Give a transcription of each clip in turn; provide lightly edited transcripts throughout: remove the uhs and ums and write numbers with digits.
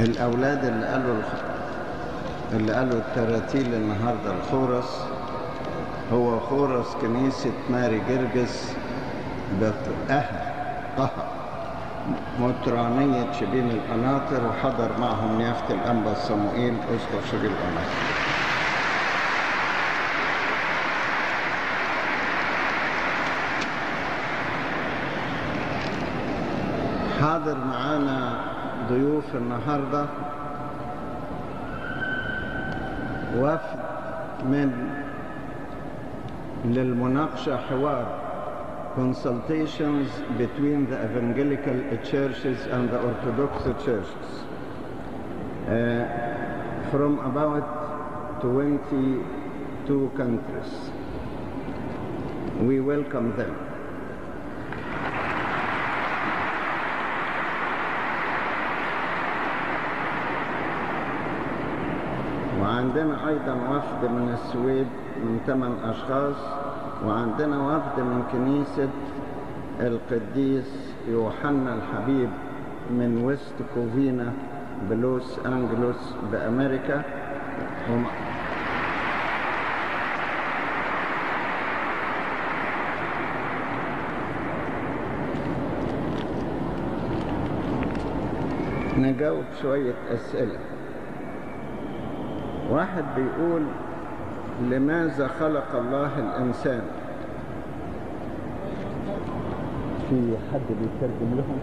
الأولاد اللي قالوا التراتيل النهاردة الخورس هو خورس كنيسة ماري جرجس قهر مطرانية شبين القناطر، وحضر معهم نيافة الأنبا صموئيل أسقف شبين القناطر. حاضر معانا ضيوف النهاردة وفد للمناقشة حوار consultations between the evangelical churches and the Orthodox churches from about 22 countries. We welcome them. وعندنا أيضا وفد من السويد من 8 أشخاص، وعندنا وفد من كنيسة القديس يوحنا الحبيب من ويست كوفينا بلوس أنجلوس بأمريكا. نجاوب شوية أسئلة. واحد بيقول: لماذا خلق الله الإنسان؟ في حد بيترجم لهم؟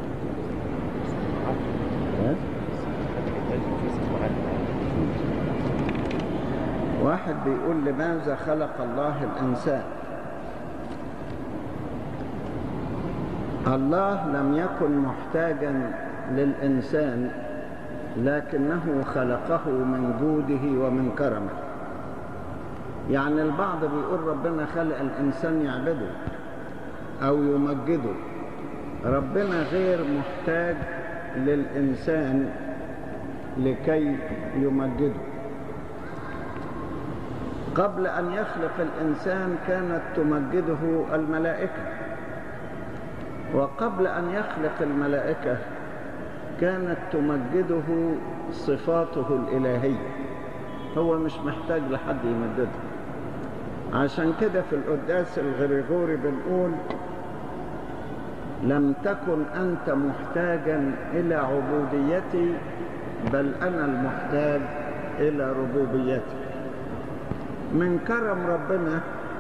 واحد بيقول: لماذا خلق الله الإنسان؟ الله لم يكن محتاجا للإنسان، لكنه خلقه من جوده ومن كرمه. يعني البعض بيقول ربنا خلق الإنسان يعبده أو يمجده. ربنا غير محتاج للإنسان لكي يمجده. قبل أن يخلق الإنسان كانت تمجده الملائكة، وقبل أن يخلق الملائكة كانت تمجده صفاته الإلهية. هو مش محتاج لحد يمجده. عشان كده في القداس الغريغوري بنقول: لم تكن أنت محتاجا إلى عبوديتي، بل أنا المحتاج إلى ربوبيتي. من كرم ربنا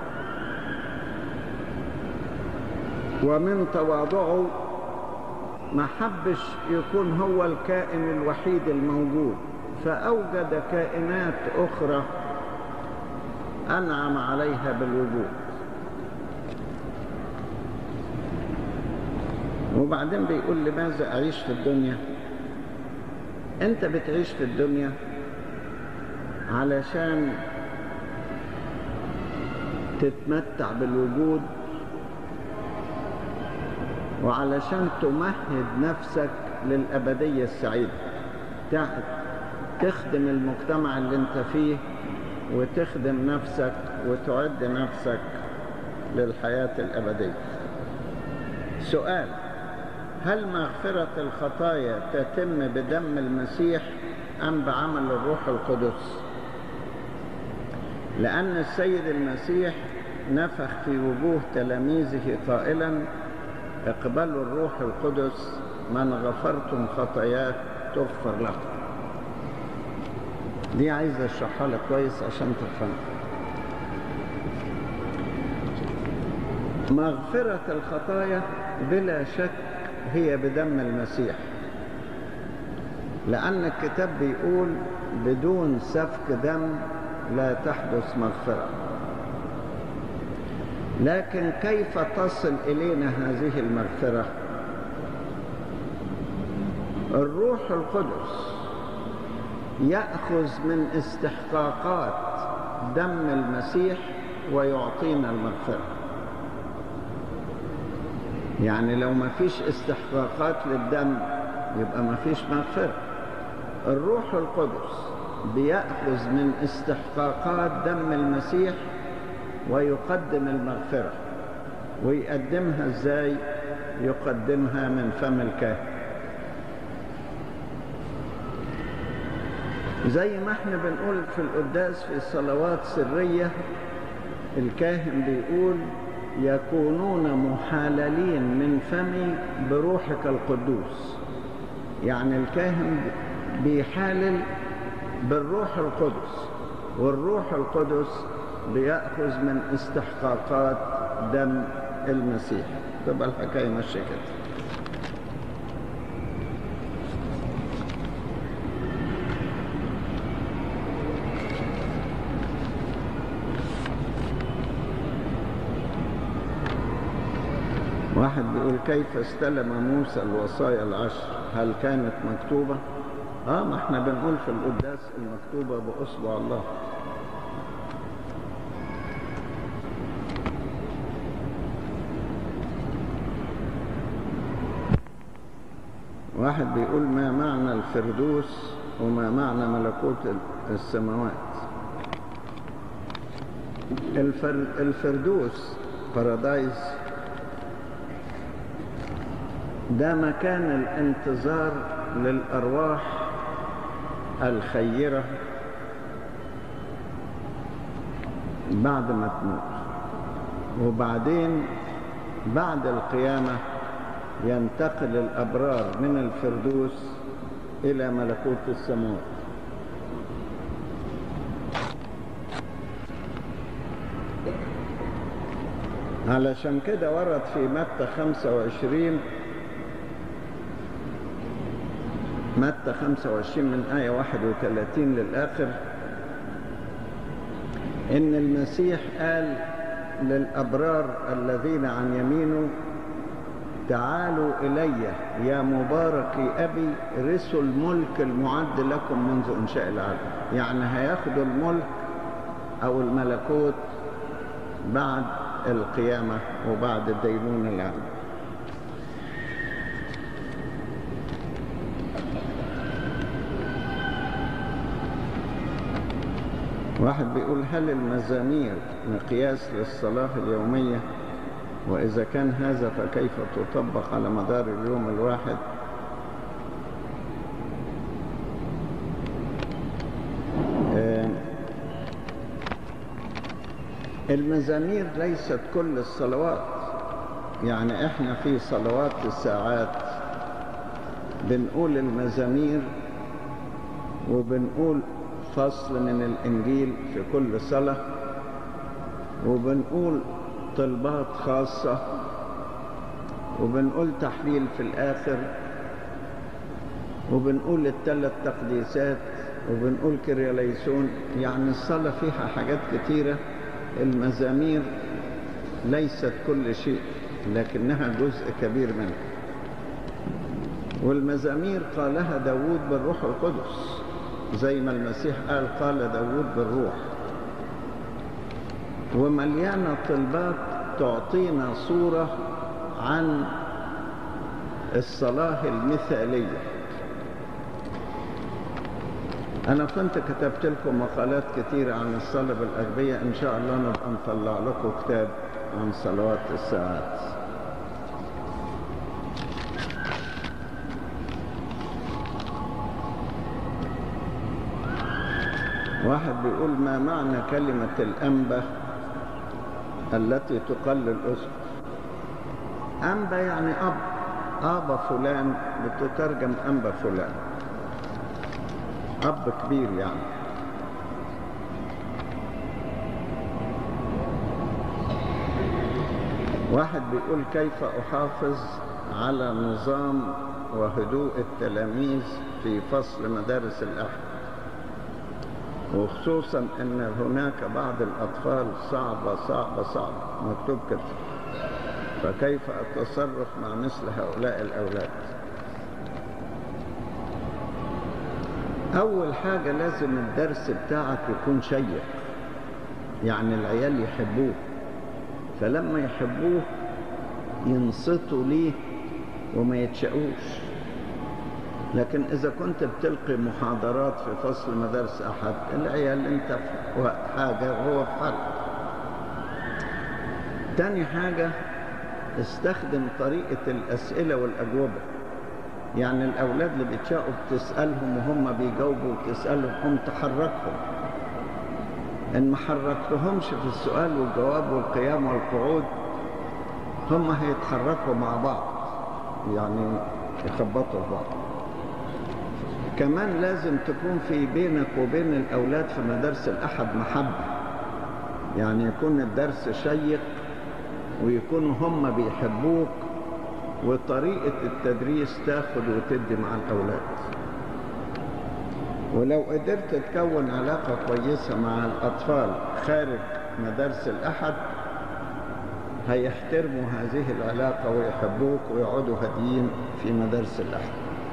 ومن تواضعه ما حبش يكون هو الكائن الوحيد الموجود، فأوجد كائنات أخرى أنعم عليها بالوجود. وبعدين بيقول: لماذا أعيش في الدنيا؟ أنت بتعيش في الدنيا علشان تتمتع بالوجود، وعلشان تمهد نفسك للأبدية السعيدة، تخدم المجتمع اللي انت فيه، وتخدم نفسك وتعد نفسك للحياة الأبدية. سؤال: هل مغفرة الخطايا تتم بدم المسيح أم بعمل الروح القدس؟ لأن السيد المسيح نفخ في وجوه تلاميذه قائلا: اقبلوا الروح القدس، من غفرتم خطاياه تغفر لكم. دي عايزة اشرحها لك كويس عشان تفهم. مغفرة الخطايا بلا شك هي بدم المسيح، لأن الكتاب بيقول: بدون سفك دم لا تحدث مغفرة. لكن كيف تصل إلينا هذه المغفرة؟ الروح القدس يأخذ من استحقاقات دم المسيح ويعطينا المغفرة. يعني لو ما فيش استحقاقات للدم يبقى ما فيش مغفرة. الروح القدس بيأخذ من استحقاقات دم المسيح ويقدم المغفرة. ويقدمها ازاي؟ يقدمها من فم الكاهن. زي ما احنا بنقول في القداس في صلوات سرية، الكاهن بيقول يكونون محاللين من فمي بروحك القدوس. يعني الكاهن بيحالل بالروح القدس، والروح القدس بيأخذ من استحقاقات دم المسيح. تبقى الحكاية ماشية كده. واحد بيقول كيف استلم موسى الوصايا العشر؟ هل كانت مكتوبة؟ ما احنا بنقول في القداس المكتوبة بأصبع الله. واحد بيقول ما معنى الفردوس وما معنى ملكوت السماوات؟ الفردوس بارادايس ده مكان الانتظار للأرواح الخيرة بعد ما تموت، وبعدين بعد القيامة ينتقل الأبرار من الفردوس إلى ملكوت السماوات. علشان كده ورد في متى 25 من آية 31 للآخر إن المسيح قال للأبرار الذين عن يمينه تعالوا إلي يا مباركي أبي رثوا الملك المعد لكم منذ إنشاء العالم. يعني هياخدوا الملك أو الملكوت بعد القيامة وبعد الدينونة العالم. واحد بيقول هل المزامير مقياس للصلاة اليومية؟ وإذا كان هذا فكيف تطبق على مدار اليوم الواحد؟ المزامير ليست كل الصلوات. يعني احنا في صلوات الساعات بنقول المزامير وبنقول فصل من الإنجيل في كل صلاة، وبنقول طلبات خاصة، وبنقول تحليل في الآخر، وبنقول الثلاث تقديسات، وبنقول كرياليسون. يعني الصلاة فيها حاجات كتيرة. المزامير ليست كل شيء لكنها جزء كبير منه. والمزامير قالها داود بالروح القدس زي ما المسيح قال داود بالروح، ومليانة طلبات تعطينا صورة عن الصلاة المثالية. أنا كنت كتبت لكم مقالات كتيرة عن الصلاة بالأغبية، إن شاء الله نبقى نطلع لكم كتاب عن صلوات الساعات. واحد بيقول ما معنى كلمة الأنبا التي تقل الأسقف؟ أنبا يعني أب، أبا فلان بتترجم أنبا فلان، أب كبير يعني. واحد بيقول كيف أحافظ على نظام وهدوء التلاميذ في فصل مدارس الأحد، وخصوصا أن هناك بعض الأطفال صعبة مكتوب كده، فكيف أتصرف مع مثل هؤلاء الأولاد؟ أول حاجة لازم الدرس بتاعك يكون شيق، يعني العيال يحبوه، فلما يحبوه ينصتوا ليه وما يتشقوش. لكن إذا كنت بتلقي محاضرات في فصل مدارس أحد، العيال أنت في حاجة وهو في حاجة. تاني حاجة استخدم طريقة الأسئلة والأجوبة. يعني الأولاد اللي بيتشاقوا بتسألهم وهم بيجاوبوا وتسألهم هم تحركهم. إن ما حركتهمش في السؤال والجواب والقيام والقعود هم هيتحركوا مع بعض، يعني يخبطوا في بعض. كمان لازم تكون في بينك وبين الأولاد في مدارس الأحد محبة، يعني يكون الدرس شيق ويكونوا هم بيحبوك، وطريقة التدريس تاخد وتدي مع الأولاد. ولو قدرت تكون علاقة كويسة مع الأطفال خارج مدارس الأحد هيحترموا هذه العلاقة ويحبوك ويقعدوا هاديين في مدارس الأحد.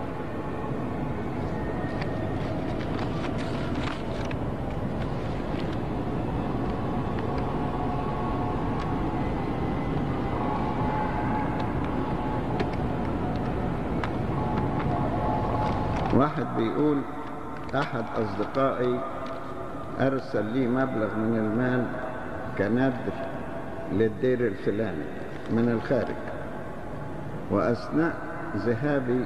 واحد بيقول أحد أصدقائي أرسل لي مبلغ من المال كندر للدير الفلاني من الخارج، وأثناء ذهابي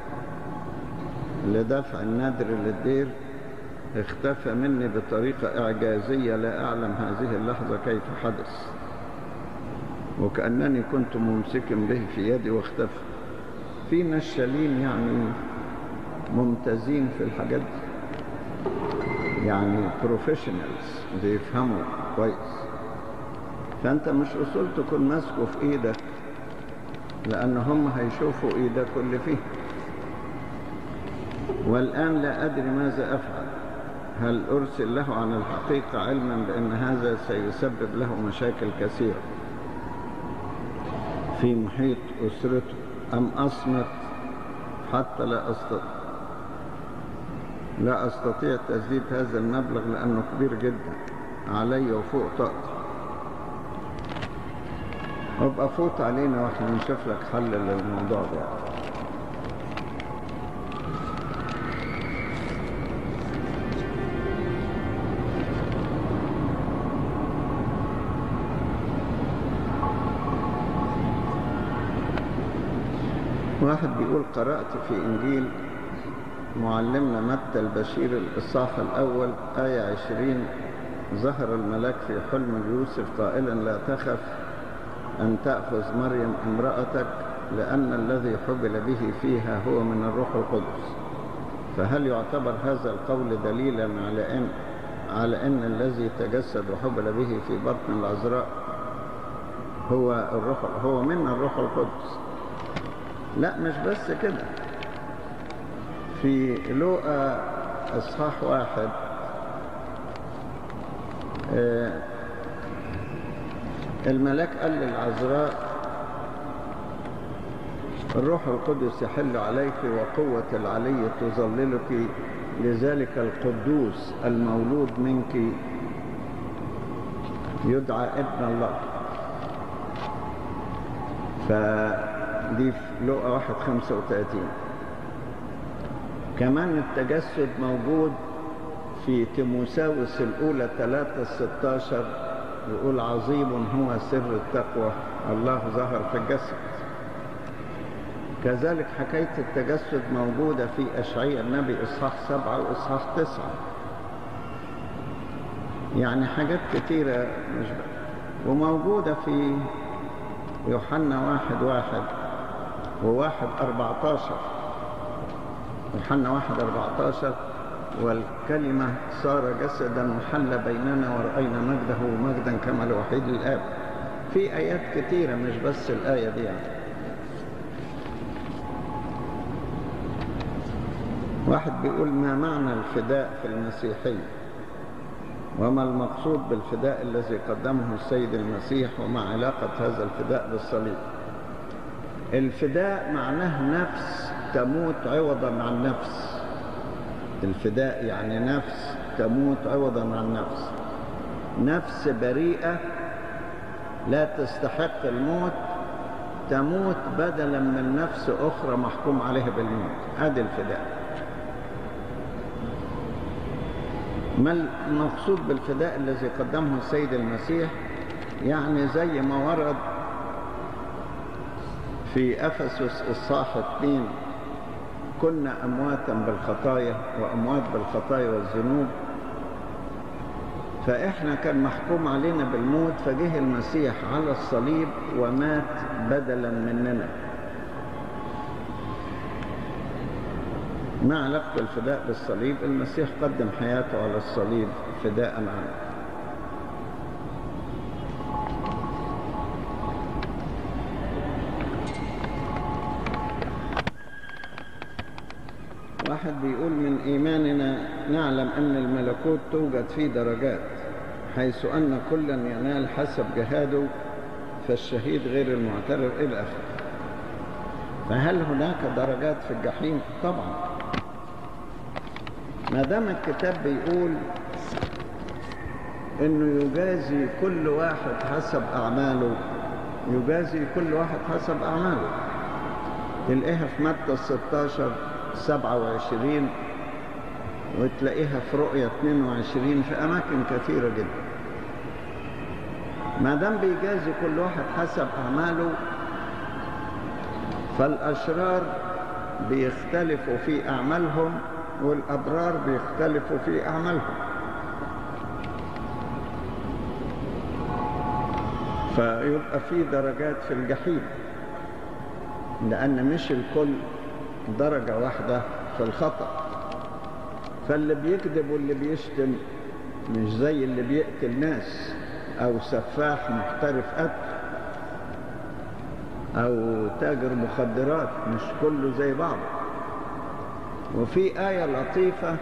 لدفع النذر للدير اختفى مني بطريقة إعجازية لا أعلم هذه اللحظة كيف حدث، وكأنني كنت ممسكا به في يدي واختفى. في نشالين يعني ممتازين في الحاجات دي، يعني بروفيشنالز بيفهموا كويس. فأنت مش أصول تكون ماسكه في إيدك، لأن هم هيشوفوا إيدك اللي فيه. والآن لا أدري ماذا أفعل، هل أرسل له عن الحقيقة علما بأن هذا سيسبب له مشاكل كثيرة في محيط أسرته، أم أصمت حتى لا أستطيع تسديد هذا المبلغ لأنه كبير جدا علي وفوق طاقتي؟ وابقى فوت علينا واحنا نشوف لك حل للموضوع ده. واحد بيقول قرأت في إنجيل معلمنا متى البشير الإصحاح الأول آية 20: ظهر الملاك في حلم يوسف قائلا لا تخف أن تأخذ مريم امرأتك لأن الذي حبل به فيها هو من الروح القدس. فهل يعتبر هذا القول دليلا على أن الذي تجسد وحبل به في بطن العذراء هو من الروح القدس؟ لا، مش بس كده. في لوقا إصحاح 1 الملاك قال للعذراء الروح القدس يحل عليك وقوة العلي تظللك، لذلك القدوس المولود منك يدعى ابن الله. فدي في لوقا 1:35. كمان التجسد موجود في تيموثاوس الأولى 3:16، يقول عظيم هو سر التقوى الله ظهر في الجسد. كذلك حكاية التجسد موجودة في أشعياء النبي إصحاح 7 وإصحاح 9. يعني حاجات كتيرة مش وموجودة في يوحنا 1:1 و1:14. يوحنا 1:14 والكلمة صار جسدا وحل بيننا ورأينا مجده مجدا كما الوحيد الآب. في آيات كتيرة مش بس الآية دي يعني. واحد بيقول ما معنى الفداء في المسيحية؟ وما المقصود بالفداء الذي قدمه السيد المسيح؟ وما علاقة هذا الفداء بالصليب؟ الفداء معناه نفس تموت عوضا عن نفس. الفداء يعني نفس تموت عوضا عن نفس، نفس بريئة لا تستحق الموت تموت بدلا من نفس أخرى محكوم عليها بالموت. هذا الفداء. ما المقصود بالفداء الذي قدمه السيد المسيح؟ يعني زي ما ورد في أفسس إصحاح 2 كنا أمواتا بالخطايا وأموات بالخطايا والذنوب، فإحنا كان محكوم علينا بالموت، فجه المسيح على الصليب ومات بدلا مننا. ما علاقة الفداء بالصليب؟ المسيح قدم حياته على الصليب فداء عنه. واحد بيقول من إيماننا نعلم أن الملكوت توجد فيه درجات، حيث أن كلا ينال حسب جهاده، فالشهيد غير المعترف إلى آخره. فهل هناك درجات في الجحيم؟ طبعا، ما دام الكتاب بيقول إنه يجازي كل واحد حسب أعماله، يجازي كل واحد حسب أعماله. تلاقيها في متى 16:27، وتلاقيها في رؤية 22، في أماكن كثيرة جدا. ما دام بيجازي كل واحد حسب أعماله، فالأشرار بيختلفوا في أعمالهم والأبرار بيختلفوا في أعمالهم. فيبقى في درجات في الجحيم، لأن مش الكل درجة واحدة في الخطأ. فاللي بيكذب واللي بيشتم مش زي اللي بيقتل ناس، أو سفاح محترف قتل، أو تاجر مخدرات، مش كله زي بعضه. وفي آية لطيفة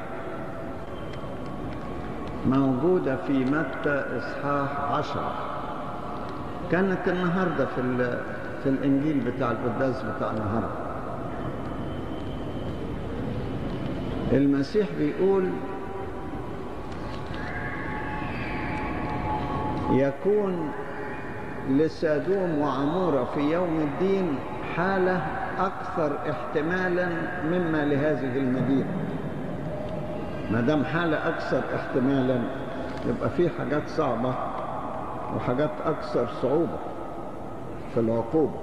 موجودة في متى إصحاح 10، كانت النهاردة في الإنجيل بتاع القداس بتاع النهاردة. المسيح بيقول يكون لسادوم وعمورة في يوم الدين حالة أكثر احتمالا مما لهذه المدينة. ما دام حالة أكثر احتمالا، يبقى في حاجات صعبة وحاجات أكثر صعوبة في العقوبة.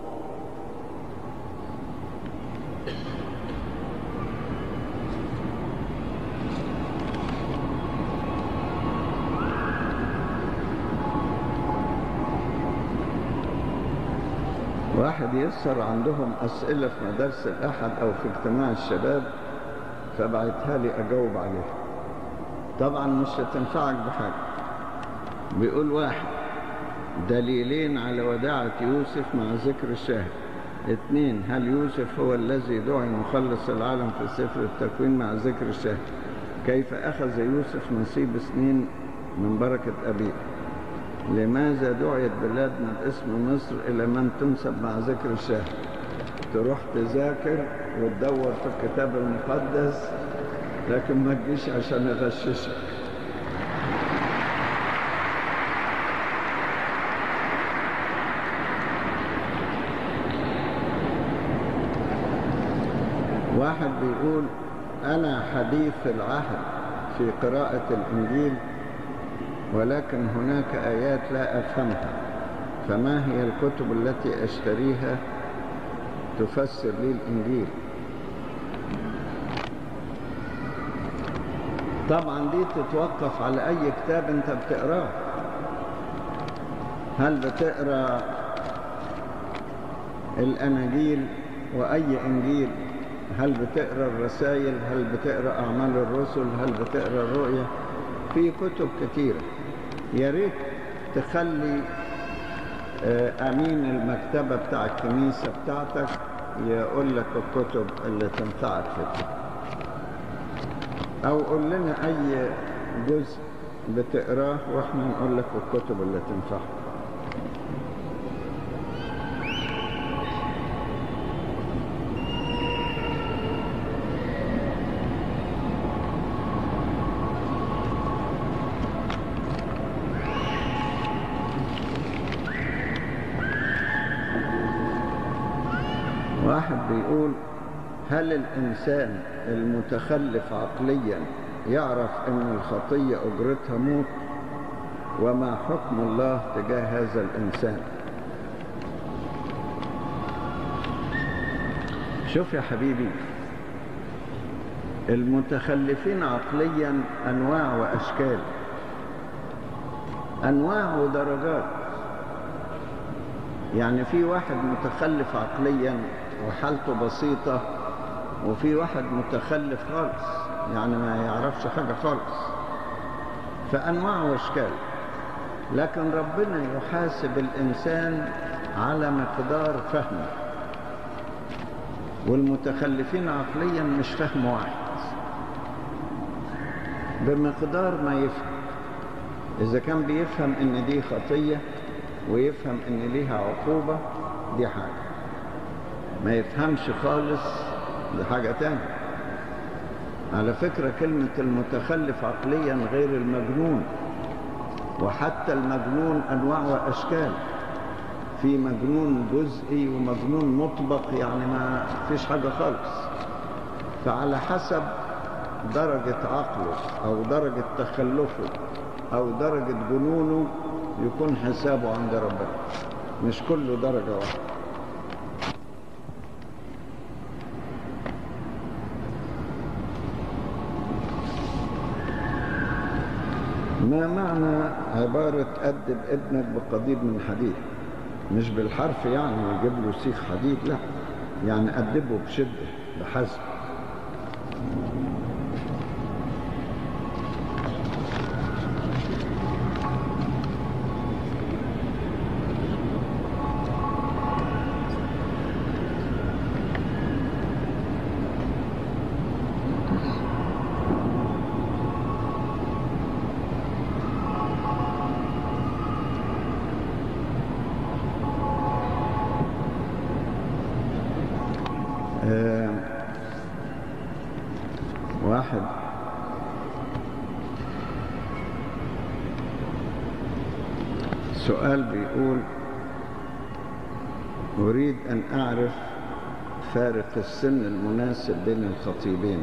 واحد يسهر عندهم أسئلة في مدارس الأحد أو في اجتماع الشباب، فبعتها لي أجاوب عليها. طبعا مش هتنفعك بحاجة. بيقول واحد: دليلين على وداعة يوسف مع ذكر الشاهد. 2: هل يوسف هو الذي دعي مخلص العالم في سفر التكوين مع ذكر الشاهد؟ كيف أخذ يوسف نصيب سنين من بركة أبيه؟ لماذا دعيت بلادنا باسم مصر إلى من تنسب مع ذكر الشاهد؟ تروح تذاكر وتدور في الكتاب المقدس، لكن ما تجيش عشان يغششك. واحد بيقول: أنا حديث العهد في قراءة الإنجيل، ولكن هناك آيات لا أفهمها، فما هي الكتب التي أشتريها تفسر لي الإنجيل؟ طبعا دي تتوقف على أي كتاب أنت بتقراه. هل بتقرأ الأناجيل وأي إنجيل؟ هل بتقرأ الرسائل؟ هل بتقرأ أعمال الرسل؟ هل بتقرأ الرؤية؟ في كتب كتيرة. يا ريت تخلي أمين المكتبة بتاع الكنيسة بتاعتك يقول لك الكتب اللي تنفعك في الكتاب، أو قول لنا أي جزء بتقراه وإحنا نقول لك الكتب اللي تنفعك. واحد بيقول: هل الإنسان المتخلف عقليا يعرف أن الخطية أجرتها موت؟ وما حكم الله تجاه هذا الإنسان؟ شوف يا حبيبي، المتخلفين عقليا أنواع وأشكال، أنواع ودرجات. يعني في واحد متخلف عقليا وحالته بسيطة، وفي واحد متخلف خالص يعني ما يعرفش حاجة خالص، فأنواع وأشكال. لكن ربنا يحاسب الإنسان على مقدار فهمه، والمتخلفين عقليا مش فهم واحد، بمقدار ما يفهم. إذا كان بيفهم إن دي خطية ويفهم إن ليها عقوبة، دي حاجة. ما يفهمش خالص، دي حاجة تانية. على فكرة كلمة المتخلف عقليا غير المجنون، وحتى المجنون أنواع وأشكال. في مجنون جزئي ومجنون مطبق، يعني ما فيش حاجة خالص. فعلى حسب درجة عقله أو درجة تخلفه أو درجة جنونه يكون حسابه عند ربنا، مش كله درجة واحدة. ما معنى عبارة أدب ابنك بقضيب من حديد؟ مش بالحرف يعني يجيب له سيخ حديد، لا، يعني أدبه بشدة بحزم. واحد سؤال بيقول: أريد أن أعرف فارق السن المناسب بين الخطيبين،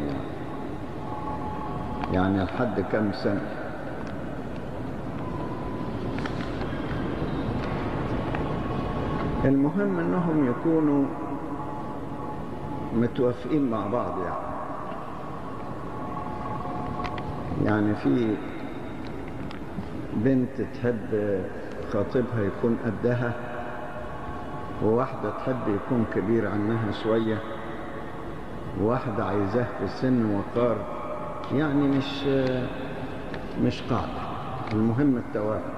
يعني لحد كم سنة؟ المهم أنهم يكونوا متوافقين مع بعض. يعني في بنت تحب خطيبها يكون قدها، وواحدة تحب يكون كبير عنها شوية، وواحدة عايزاه في سن وقار. يعني مش قاعدة، المهم التوافق.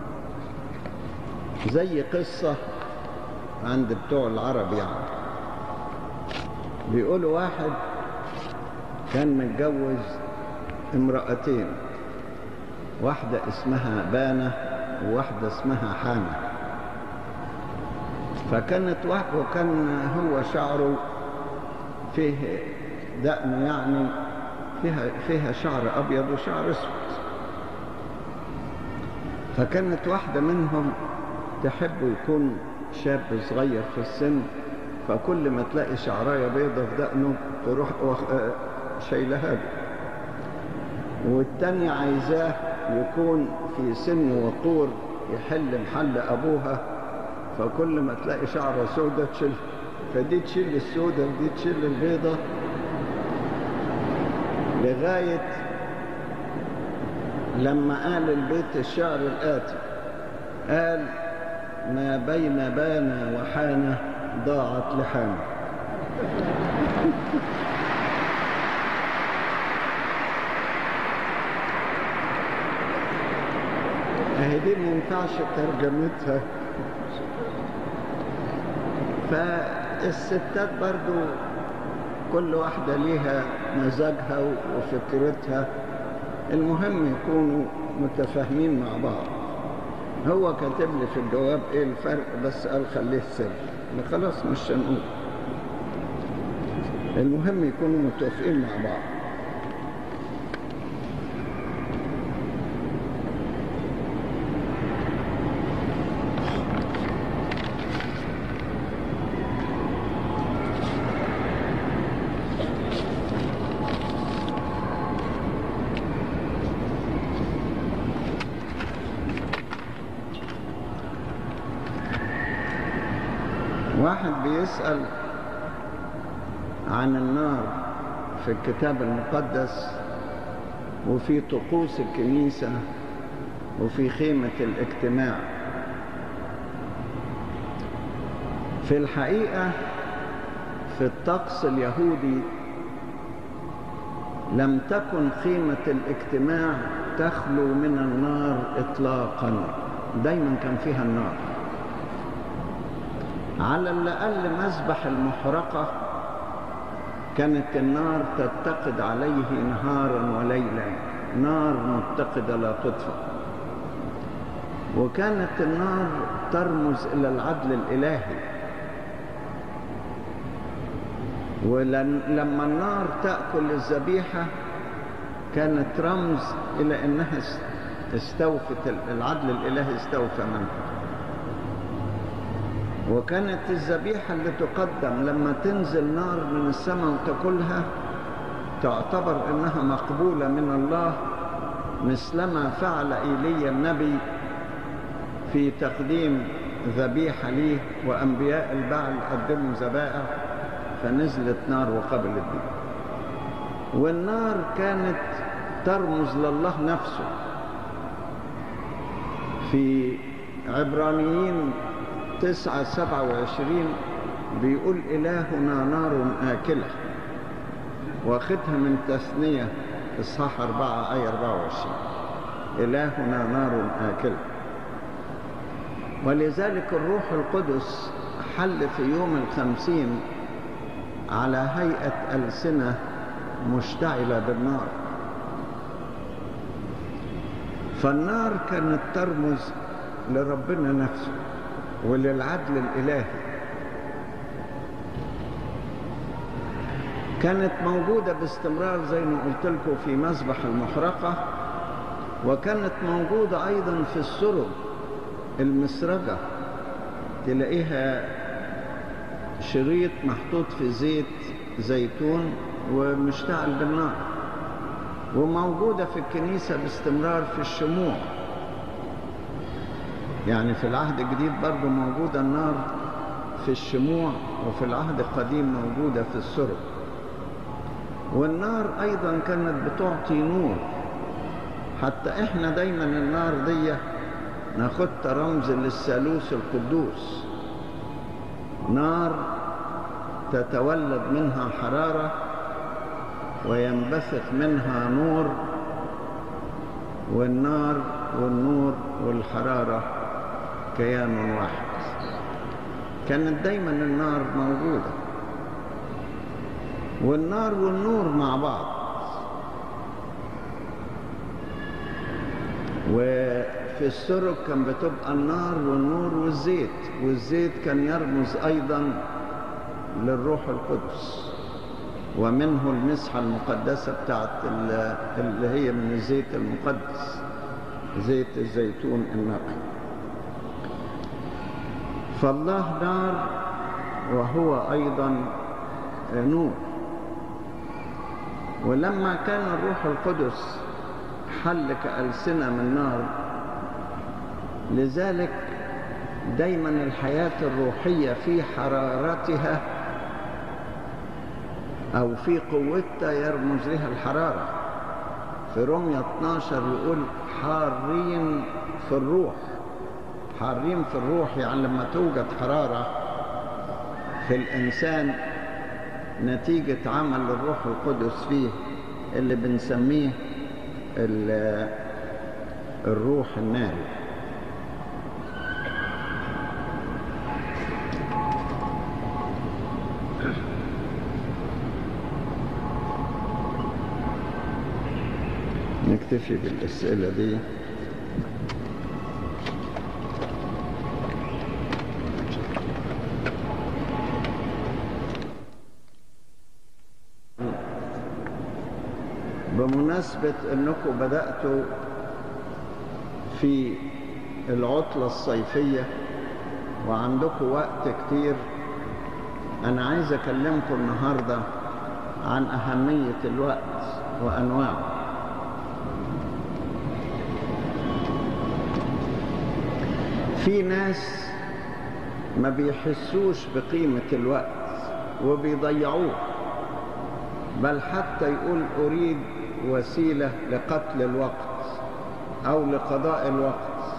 زي قصة عند بتوع العرب، يعني بيقولوا واحد كان متجوز امرأتين، واحدة اسمها بانة وواحدة اسمها حانة. وكان هو شعره فيه دقن، يعني فيها شعر أبيض وشعر أسود. فكانت واحدة منهم تحب يكون شاب صغير في السن، فكل ما تلاقي شعراية بيضة في دقنه تروح شايلها له. والتانية عايزاه يكون في سن وقور يحل محل أبوها، فكل ما تلاقي شعرة سودة تشيل، فدي تشيل السودة ودي تشيل البيضة، لغاية لما قال البيت الشعر الآتي: قال: ما بين بانة وحانة ضاعت لحانة. اهي دي ما ينفعش ترجمتها. فالستات برضو كل واحدة ليها مزاجها وفكرتها، المهم يكونوا متفاهمين مع بعض. هو كاتب لي في الجواب ايه الفرق، بس قال خليه سر، خلاص مش هنقول. المهم يكونوا متوافقين مع بعض. واحد بيسأل عن النار في الكتاب المقدس وفي طقوس الكنيسة وفي خيمة الاجتماع. في الحقيقة في الطقس اليهودي لم تكن خيمة الاجتماع تخلو من النار إطلاقا، دايما كان فيها النار. على الأقل مذبح المحرقة كانت النار تتقد عليه نهارا وليلا، نار متقدة لا تطفأ. وكانت النار ترمز إلى العدل الإلهي، ولما النار تأكل الذبيحة كانت رمز إلى أنها استوفت العدل الإلهي، استوفى منها. وكانت الذبيحة اللي تقدم لما تنزل نار من السماء وتاكلها تعتبر أنها مقبولة من الله، مثلما فعل إيليا النبي في تقديم ذبيحة ليه، وأنبياء البعل قدموا ذبائح فنزلت نار وقبلت دي. والنار كانت ترمز لله نفسه. في عبرانيين 9:27 بيقول إلهنا نار آكلة، واخدها من تثنية إصحاح 4 آية 24. إلهنا نار آكلة. ولذلك الروح القدس حل في يوم 50 على هيئة ألسنة مشتعلة بالنار. فالنار كانت ترمز لربنا نفسه وللعدل الإلهي. كانت موجودة باستمرار زي ما قلت لكم في مذبح المحرقة، وكانت موجودة أيضا في السرج المسرجة، تلاقيها شريط محطوط في زيت زيتون ومشتعل بالنار. وموجودة في الكنيسة باستمرار في الشموع، يعني في العهد الجديد برضو موجودة النار في الشموع، وفي العهد القديم موجودة في السرج. والنار أيضا كانت بتعطي نور، حتى إحنا دايما النار دي ناخدها رمز للثالوث القدوس، نار تتولد منها حرارة وينبثق منها نور، والنار والنور والحرارة كيان واحد. كانت دايما النار موجودة، والنار والنور مع بعض. وفي السرج كان بتبقى النار والنور والزيت، والزيت كان يرمز أيضا للروح القدس، ومنه المسحة المقدسة بتاعت اللي هي من الزيت المقدس، زيت الزيتون النقي. فالله نار وهو أيضا نور. ولما كان الروح القدس حل كألسنة من نار، لذلك دايما الحياة الروحية في حرارتها أو في قوتها يرمز لها الحرارة. في رمية 12 يقول حارين في الروح. حارين في الروح يعني لما توجد حرارة في الإنسان نتيجة عمل الروح القدس فيه اللي بنسميه الروح الناري. نكتفي بالأسئلة دي. بمناسبة أنكم بدأتوا في العطلة الصيفية وعندكم وقت كتير، أنا عايز أكلمكم النهاردة عن أهمية الوقت وأنواعه. في ناس ما بيحسوش بقيمة الوقت وبيضيعوه، بل حتى يقول أريد وسيلة لقتل الوقت أو لقضاء الوقت،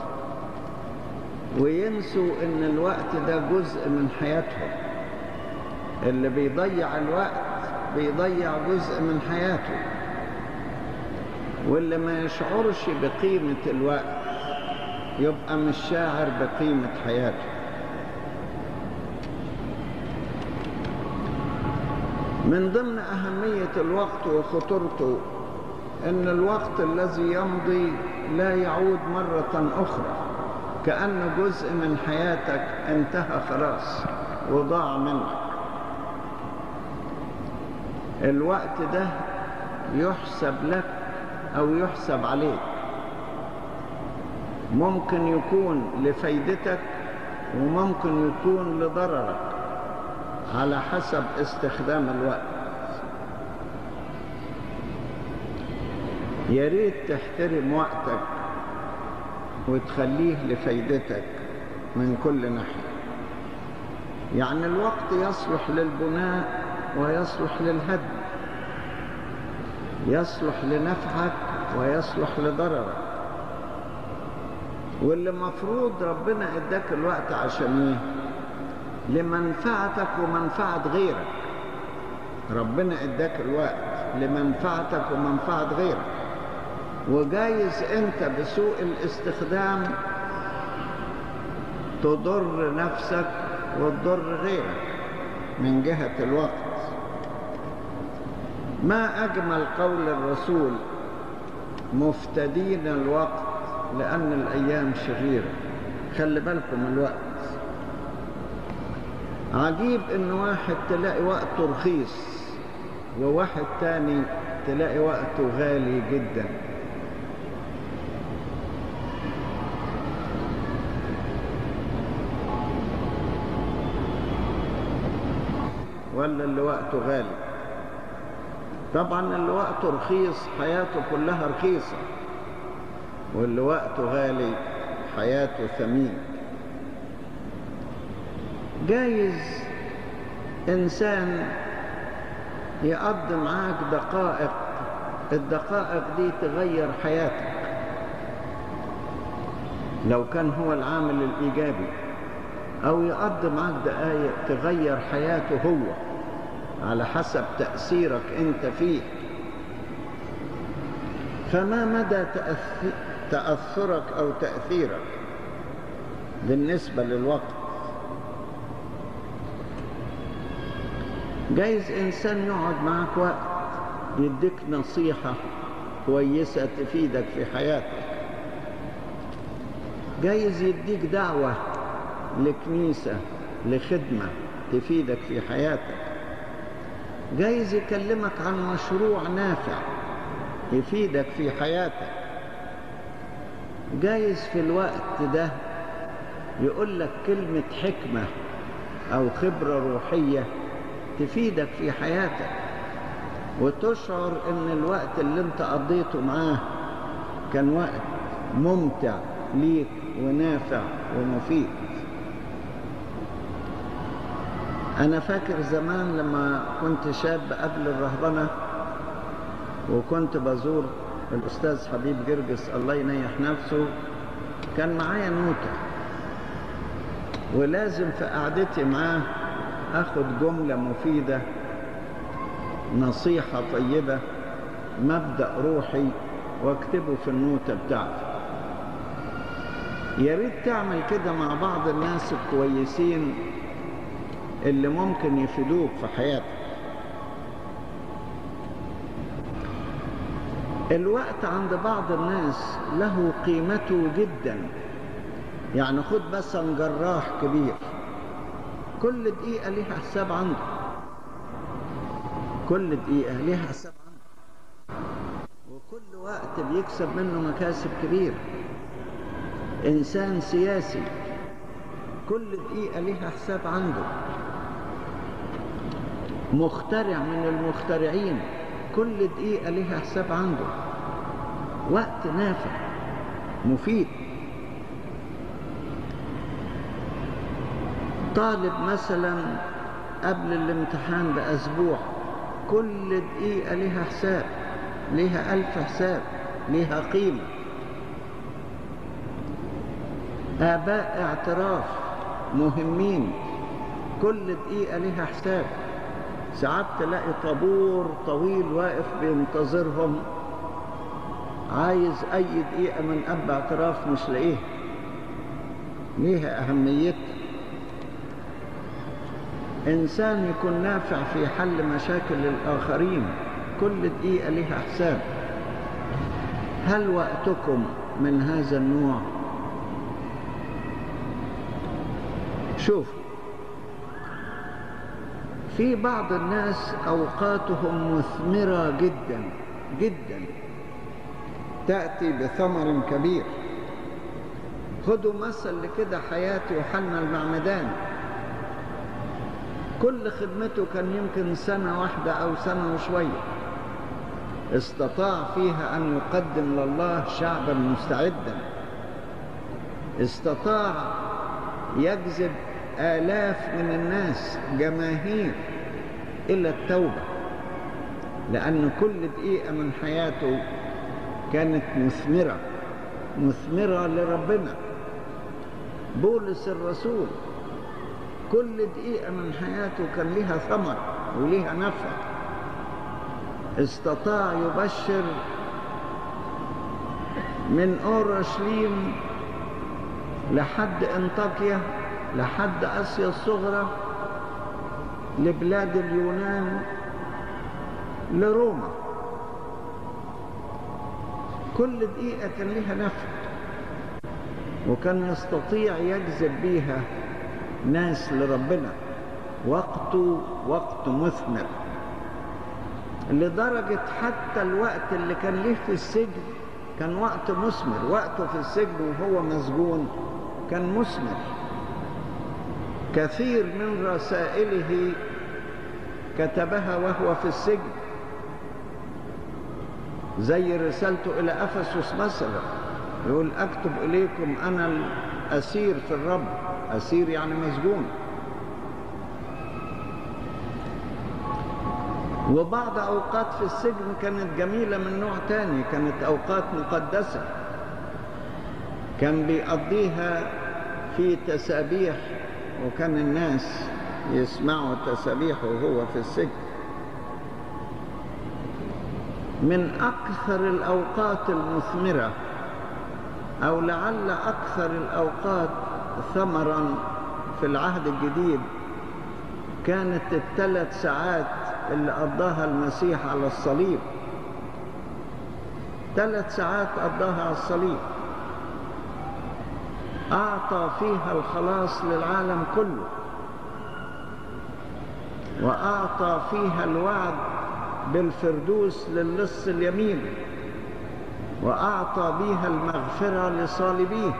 وينسوا إن الوقت ده جزء من حياتهم. اللي بيضيع الوقت بيضيع جزء من حياته، واللي ما يشعرش بقيمة الوقت يبقى مش شاعر بقيمة حياته. من ضمن أهمية الوقت وخطورته إن الوقت الذي يمضي لا يعود مرة أخرى، كأنه جزء من حياتك انتهى خلاص وضاع منك. الوقت ده يحسب لك أو يحسب عليك، ممكن يكون لفايدتك وممكن يكون لضررك على حسب استخدام الوقت. يا ريت تحترم وقتك وتخليه لفايدتك من كل ناحية. يعني الوقت يصلح للبناء ويصلح للهدم، يصلح لنفعك ويصلح لضررك. واللي مفروض ربنا اداك الوقت عشان ايه؟ لمنفعتك ومنفعة غيرك. ربنا اداك الوقت لمنفعتك ومنفعة غيرك، وجايز انت بسوء الاستخدام تضر نفسك وتضر غيرك من جهة الوقت. ما أجمل قول الرسول: مفتدين الوقت لأن الأيام شريرة. خلي بالكم الوقت. عجيب إن واحد تلاقي وقته رخيص وواحد تاني تلاقي وقته غالي جدا. ولا اللي وقته غالي؟ طبعا اللي وقته رخيص حياته كلها رخيصة، واللي وقته غالي حياته ثمين. جايز إنسان يقضي معاك دقائق، الدقائق دي تغير حياتك لو كان هو العامل الإيجابي، أو يقضي معاك دقائق تغير حياته هو على حسب تأثيرك أنت فيه. فما مدى تأثرك أو تأثيرك بالنسبة للوقت؟ جايز إنسان يقعد معك وقت يديك نصيحة كويسة تفيدك في حياتك، جايز يديك دعوة لكنيسة لخدمة تفيدك في حياتك، جايز يكلمك عن مشروع نافع يفيدك في حياتك، جايز في الوقت ده يقول لك كلمة حكمة أو خبرة روحية تفيدك في حياتك، وتشعر إن الوقت اللي انت قضيته معاه كان وقت ممتع ليك ونافع ومفيد. أنا فاكر زمان لما كنت شاب قبل الرهبنة وكنت بزور الأستاذ حبيب جرجس الله ينيح نفسه، كان معايا نوتة، ولازم في قعدتي معاه أخد جملة مفيدة، نصيحة طيبة، مبدأ روحي، واكتبه في النوتة بتاعتي. يا ريت تعمل كده مع بعض الناس الكويسين اللي ممكن يفيدوك في حياتك. الوقت عند بعض الناس له قيمته جدا. يعني خد مثلا جراح كبير، كل دقيقة ليها حساب عنده، كل دقيقة ليها حساب عنده، وكل وقت بيكسب منه مكاسب كبيرة. إنسان سياسي كل دقيقة ليها حساب عنده. مخترع من المخترعين كل دقيقة ليها حساب عنده. وقت نافع مفيد. طالب مثلا قبل الامتحان بأسبوع كل دقيقة لها حساب، لها 1000 حساب، لها قيمة. آباء اعتراف مهمين، كل دقيقة لها حساب. ساعات تلاقي طابور طويل واقف بينتظرهم، عايز أي دقيقة من أب اعتراف مش لاقيه، ليها أهميتها. إنسان يكون نافع في حل مشاكل الآخرين، كل دقيقة لها حساب. هل وقتكم من هذا النوع؟ شوف، في بعض الناس أوقاتهم مثمرة جدا جدا، تأتي بثمر كبير. خدوا مثل لكده حياة يوحنا المعمدان، كل خدمته كان يمكن سنة واحدة أو سنة وشوية، استطاع فيها أن يقدم لله شعبا مستعدا، استطاع يجذب آلاف من الناس، جماهير، إلى التوبة، لأن كل دقيقة من حياته كانت مثمرة، مثمرة لربنا. بولس الرسول كل دقيقة من حياته كان لها ثمر ولها نفع، استطاع يبشر من أورشليم لحد أنطاكيا، لحد آسيا الصغرى، لبلاد اليونان، لروما. كل دقيقة كان لها نفع، وكان يستطيع يجذب بيها ناس لربنا. وقته وقت مثمر، لدرجة حتى الوقت اللي كان ليه في السجن كان وقت مثمر. وقته في السجن وهو مسجون كان مثمر. كثير من رسائله كتبها وهو في السجن، زي رسالته إلى أفسس مثلا، يقول: أكتب إليكم أنا الأسير في الرب. أسير يعني مسجون. وبعض أوقات في السجن كانت جميلة من نوع تاني، كانت أوقات مقدسة، كان بيقضيها في تسابيح، وكان الناس يسمعوا تسابيحه وهو في السجن. من أكثر الأوقات المثمرة، أو لعل أكثر الأوقات ثمراً في العهد الجديد، كانت ال3 ساعات اللي قضاها المسيح على الصليب. 3 ساعات قضاها على الصليب، أعطى فيها الخلاص للعالم كله، وأعطى فيها الوعد بالفردوس للص اليمين، وأعطى بها المغفرة لصالبيه،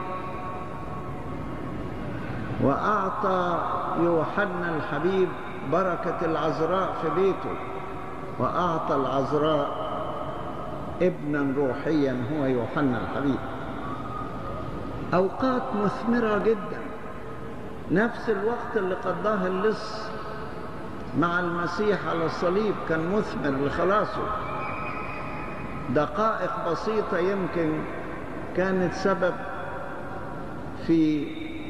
وأعطى يوحنا الحبيب بركة العذراء في بيته، وأعطى العذراء ابنا روحيا هو يوحنا الحبيب. أوقات مثمرة جدا. نفس الوقت اللي قضاه اللص مع المسيح على الصليب كان مثمر لخلاصه. دقائق بسيطة يمكن كانت سبب في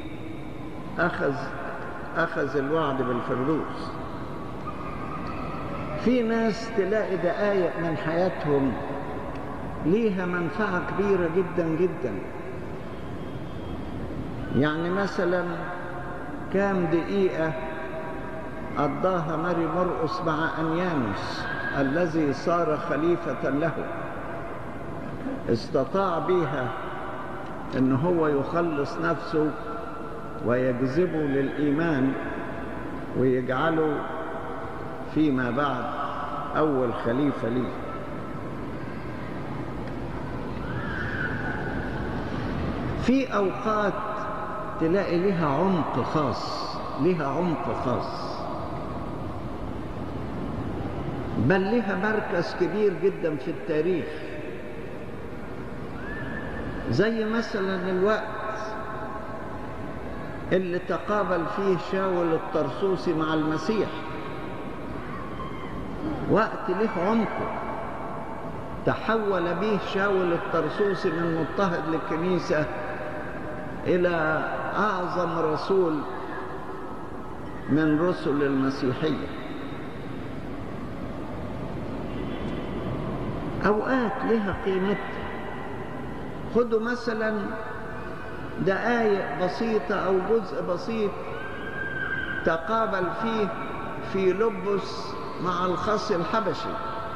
أخذ الوعد بالفردوس. في ناس تلاقي دقائق من حياتهم ليها منفعة كبيرة جدا جدا. يعني مثلا كام دقيقة قضاها ماري مرقس مع أنيانوس الذي صار خليفة له، استطاع بها أن هو يخلص نفسه ويجذبه للإيمان ويجعله فيما بعد أول خليفة ليه. في أوقات تلاقي لها عمق خاص، لها عمق خاص، بل لها مركز كبير جدا في التاريخ. زي مثلا الوقت اللي تقابل فيه شاول الطرسوسي مع المسيح. وقت له عمقه. تحول به شاول الطرسوسي من مضطهد للكنيسة إلى أعظم رسول من رسل المسيحية. أوقات لها قيمتها. خدوا مثلا دقائق بسيطة أو جزء بسيط تقابل فيه في لبس مع الخصي الحبشي.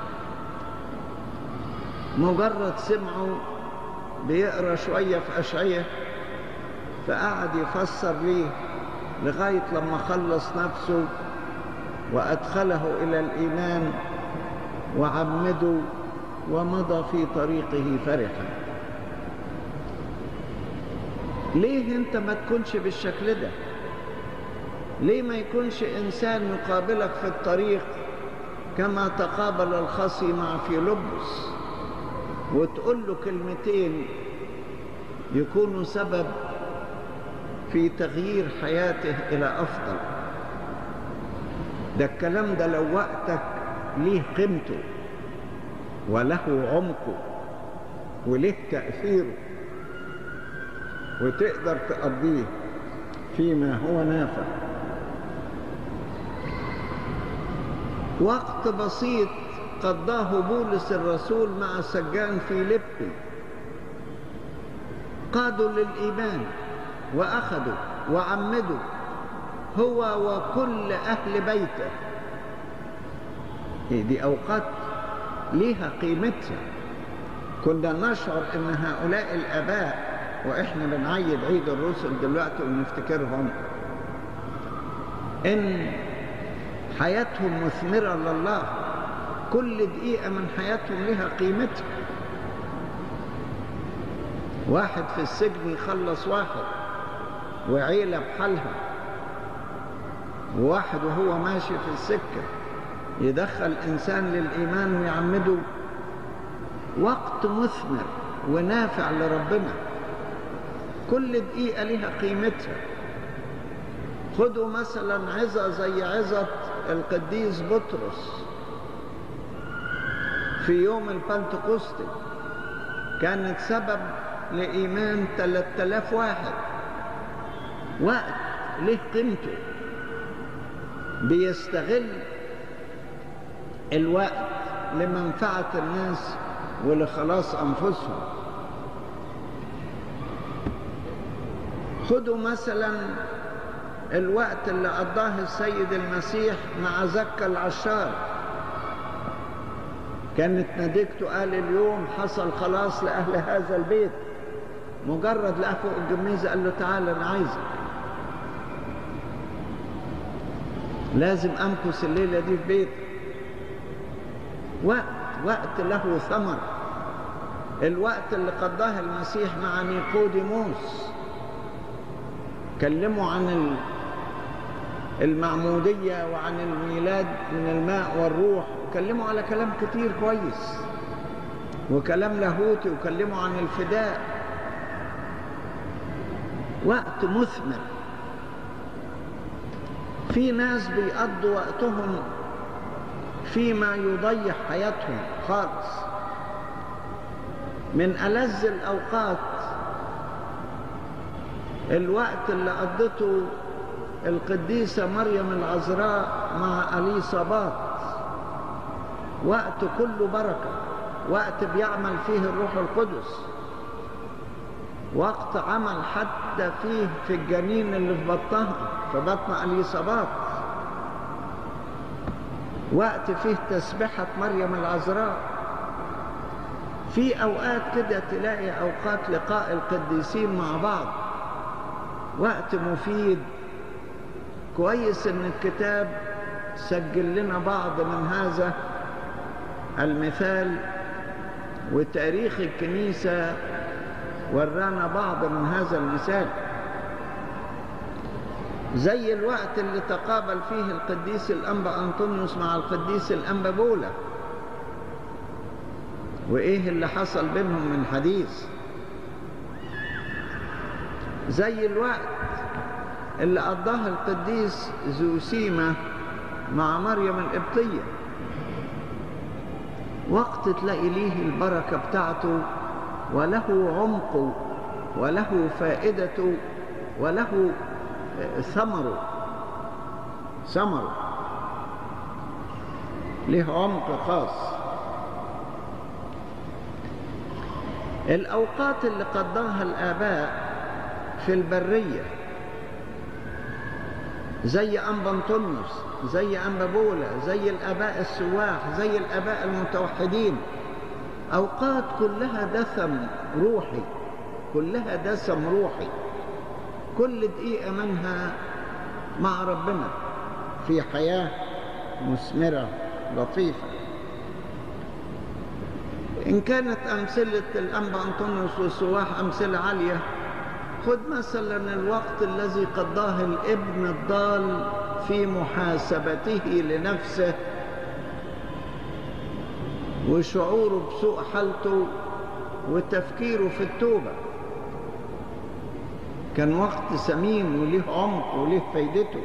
مجرد سمعوا بيقرأ شوية في أشعية فقعد يفسر ليه لغاية لما خلص نفسه وأدخله إلى الإيمان وعمده ومضى في طريقه فرحا. ليه انت ما تكونش بالشكل ده؟ ليه ما يكونش إنسان يقابلك في الطريق كما تقابل الخصي مع فيلبس وتقول له كلمتين يكونوا سبب في تغيير حياته إلى أفضل؟ ده الكلام ده لو وقتك ليه قيمته وله عمقه وله تأثيره وتقدر تقضيه فيما هو نافع. وقت بسيط قضاه بولس الرسول مع سجان فيليبي، قادوا للإيمان وأخذوا وعمدوا هو وكل أهل بيته. دي أوقات ليها قيمتها. كنا نشعر أن هؤلاء الآباء وإحنا بنعيد عيد الرسل دلوقتي ونفتكرهم إن حياتهم مثمرة لله، كل دقيقة من حياتهم لها قيمتها. واحد في السجن يخلص واحد وعيلة بحالها، وواحد وهو ماشي في السكة يدخل إنسان للإيمان ويعمده. وقت مثمر ونافع لربنا، كل دقيقة لها قيمتها. خدوا مثلا عظة زي عظة القديس بطرس في يوم البنتكوستي، كانت سبب لإيمان 3000 واحد. وقت له قيمته، بيستغل الوقت لمنفعة الناس ولخلاص أنفسهم. خدوا مثلا الوقت اللي قضاه السيد المسيح مع زكا العشار. كانت نتيجته قال اليوم حصل خلاص لأهل هذا البيت. مجرد لقى فوق الجميزة قال له تعالى أنا عايزك، لازم أمكث الليلة دي في بيتك. وقت له ثمر. الوقت اللي قضاه المسيح مع نيقوديموس، كلموا عن المعمودية وعن الميلاد من الماء والروح، كلموا على كلام كتير كويس وكلام لاهوتي، وكلموا عن الفداء. وقت مثمر. في ناس بيقضوا وقتهم فيما يضيع حياتهم خالص. من ألذ الأوقات الوقت اللي قضته القديسة مريم العذراء مع أليصابات. وقت كله بركة، وقت بيعمل فيه الروح القدس، وقت عمل حتى فيه في الجنين اللي في بطنها، في بطن أليصابات. وقت فيه تسبحة مريم العذراء. في أوقات كده تلاقي أوقات لقاء القديسين مع بعض، وقت مفيد. كويس إن الكتاب سجل لنا بعض من هذا المثال، وتاريخ الكنيسة ورانا بعض من هذا المثال. زي الوقت اللي تقابل فيه القديس الأنبا أنطونيوس مع القديس الأنبا بولا، وإيه اللي حصل بينهم من حديث. زي الوقت اللي قضاه القديس زوسيمة مع مريم القبطية. وقت تلاقي ليه البركة بتاعته وله عمقه وله فائدته وله ثمره له عمق خاص. الأوقات اللي قضاها الآباء في البرية زي أنبا أنطونيوس، زي أنبا بولا، زي الآباء السواح، زي الآباء المتوحدين، أوقات كلها دسم روحي، كلها دسم روحي، كل دقيقة منها مع ربنا في حياة مثمرة لطيفة. إن كانت أمثلة الأنبا أنطونيوس والسواح أمثلة عالية، خذ مثلا الوقت الذي قضاه الابن الضال في محاسبته لنفسه وشعوره بسوء حالته وتفكيره في التوبة. كان وقت ثمين وله عمق وله فايدته.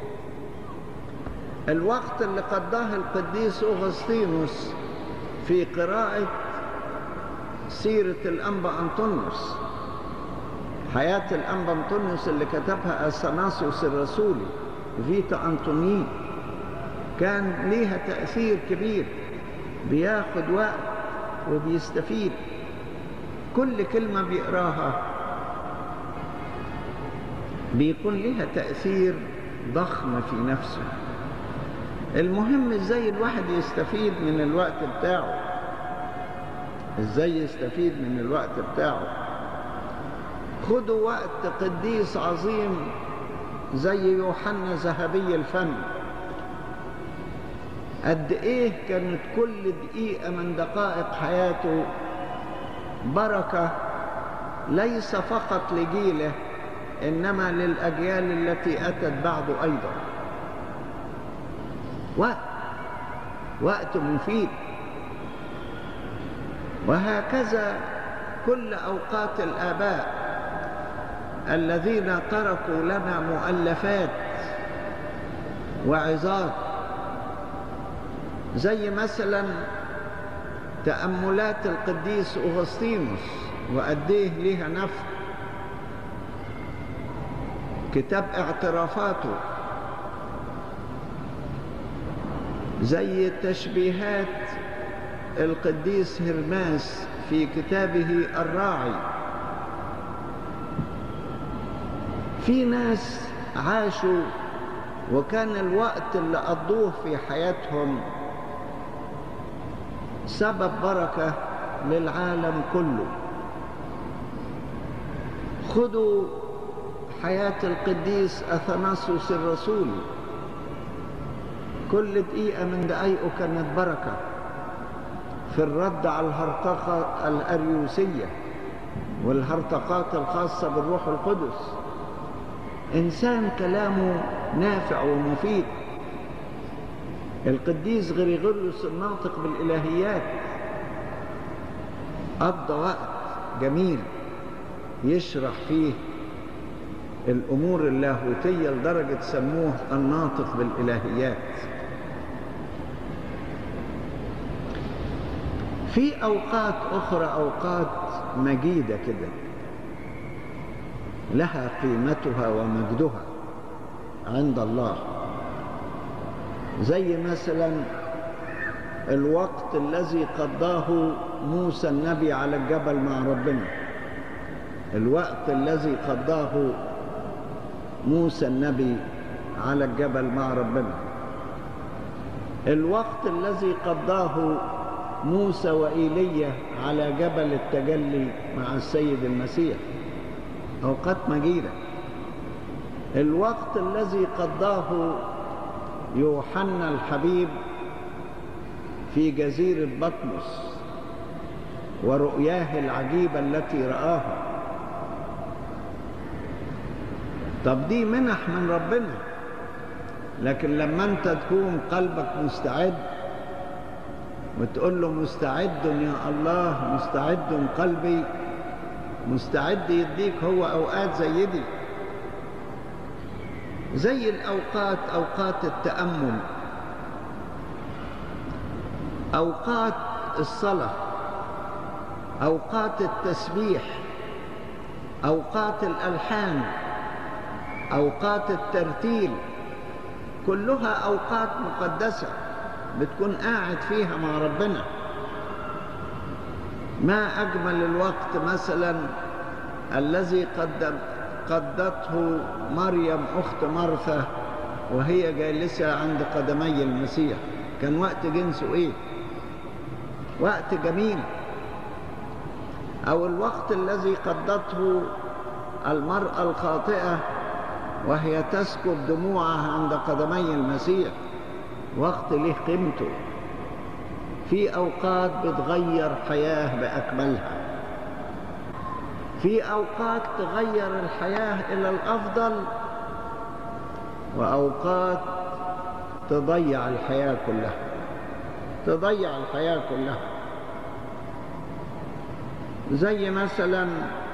الوقت اللي قضاه القديس أغسطينوس في قراءة سيرة الأنبا أنطونيوس، حياة الأنبا أنطونيوس اللي كتبها أثناسيوس الرسولي، فيتا أنطوني، كان ليها تأثير كبير، بياخد وقت وبيستفيد. كل كلمة بيقراها بيكون لها تأثير ضخم في نفسه. المهم ازاي الواحد يستفيد من الوقت بتاعه، ازاي يستفيد من الوقت بتاعه. خدوا وقت قديس عظيم زي يوحنا ذهبي الفم، قد ايه كانت كل دقيقة من دقائق حياته بركة، ليس فقط لجيله إنما للأجيال التي أتت بعده أيضا. وقت مفيد. وهكذا كل أوقات الآباء الذين تركوا لنا مؤلفات وعظات، زي مثلا تأملات القديس أغسطينوس وقديه ليها نفع، كتاب اعترافاته، زي تشبيهات القديس هرماس في كتابه الراعي. في ناس عاشوا وكان الوقت اللي قضوه في حياتهم سبب بركة للعالم كله. خذوا حياة القديس أثناسيوس الرسولي، كل دقيقة من دقايقه كانت بركة في الرد على الهرطقة الأريوسية والهرطقات الخاصة بالروح القدس. إنسان كلامه نافع ومفيد. القديس غريغوريوس الناطق بالإلهيات قضى وقت جميل يشرح فيه الأمور اللاهوتية لدرجة سموه الناطق بالإلهيات. في أوقات أخرى أوقات مجيدة كده لها قيمتها ومجدها عند الله، زي مثلا الوقت الذي قضاه موسى النبي على الجبل مع ربنا، الوقت الذي قضاه موسى النبي على الجبل مع ربنا، الوقت الذي قضاه موسى وإيليا على جبل التجلي مع السيد المسيح، أوقات مجيدة. الوقت الذي قضاه يوحنا الحبيب في جزيرة بطمس ورؤياه العجيبة التي رآها. طب دي منح من ربنا، لكن لما انت تكون قلبك مستعد وتقول له مستعد يا الله، مستعد قلبي، مستعد يديك هو أوقات زي دي، زي الأوقات أوقات التأمل، أوقات الصلاة، أوقات التسبيح، أوقات الألحان، أوقات الترتيل، كلها أوقات مقدسة بتكون قاعد فيها مع ربنا. ما أجمل الوقت مثلا الذي قضته مريم أخت مرثا وهي جالسة عند قدمي المسيح. كان وقت جنسه إيه؟ وقت جميل. أو الوقت الذي قضته المرأة الخاطئة وهي تسكب دموعها عند قدمي المسيح، وقت له قيمته. في أوقات بتغير حياة بأكملها، في أوقات تغير الحياة إلى الأفضل، وأوقات تضيع الحياة كلها، تضيع الحياة كلها. زي مثلا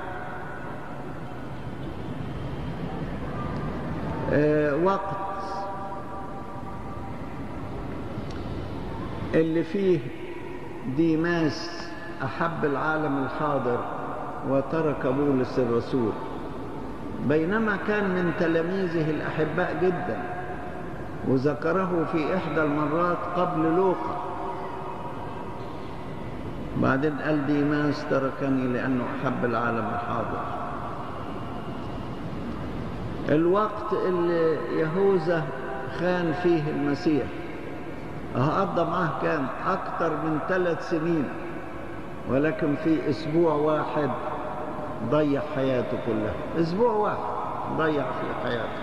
وقت اللي فيه ديماس أحب العالم الحاضر وترك بولس الرسول، بينما كان من تلاميذه الأحباء جدا، وذكره في إحدى المرات قبل لوقا. بعدين قال ديماس تركني لأنه أحب العالم الحاضر. الوقت اللي يهوذا خان فيه المسيح، قضى معاه كام؟ أكتر من 3 سنين، ولكن في أسبوع واحد ضيع حياته كلها. أسبوع واحد ضيع في حياته.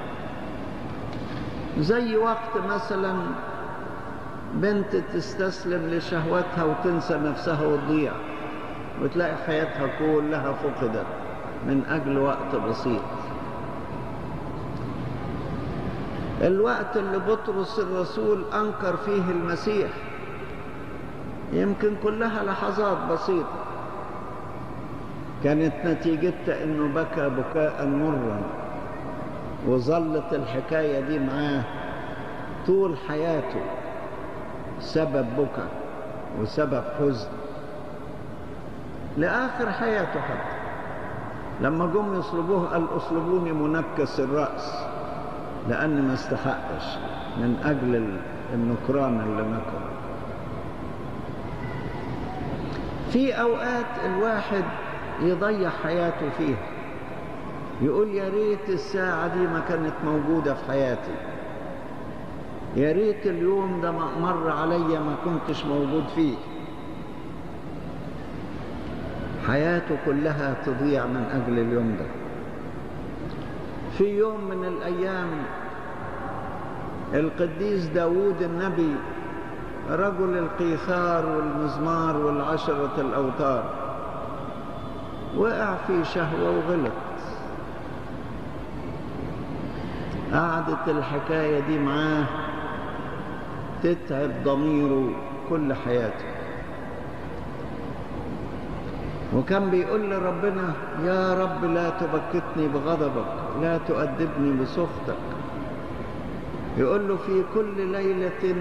زي وقت مثلا بنت تستسلم لشهوتها وتنسى نفسها وتضيع، وتلاقي حياتها كلها فقدت من أجل وقت بسيط. الوقت اللي بطرس الرسول أنكر فيه المسيح يمكن كلها لحظات بسيطة، كانت نتيجتها إنه بكى بكاء مرا، وظلت الحكاية دي معاه طول حياته سبب بكاء وسبب حزن لآخر حياته. حتى لما جم يصلبوه قال اصلبوني منكس الرأس، لأني ما استحقش من أجل النكران اللي نكره. في أوقات الواحد يضيع حياته فيها، يقول يا ريت الساعة دي ما كانت موجودة في حياتي، يا ريت اليوم ده مر عليا ما كنتش موجود فيه. حياته كلها تضيع من أجل اليوم ده. في يوم من الأيام القديس داود النبي، رجل القيثار والمزمار والعشرة الأوتار، وقع في شهوة وغلط. قعدت الحكاية دي معاه تتعب ضميره كل حياته، وكان بيقول لربنا يا رب لا تبكتني بغضبك، لا تؤدبني بسخطك. يقول له في كل ليلة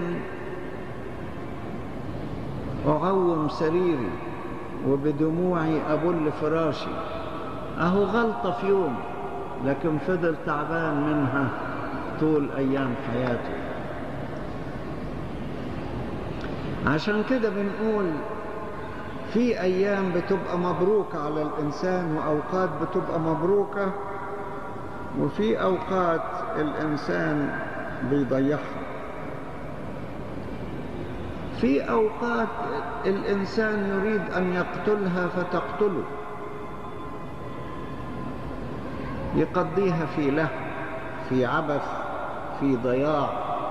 أعوم سريري وبدموعي أبل فراشي. أهو غلطة في يوم، لكن فضل تعبان منها طول أيام حياته. عشان كده بنقول في أيام بتبقى مبروكة على الإنسان، وأوقات بتبقى مبروكة، وفي أوقات الإنسان بيضيعها. في أوقات الإنسان يريد أن يقتلها فتقتله، يقضيها في لهو، في عبث، في ضياع.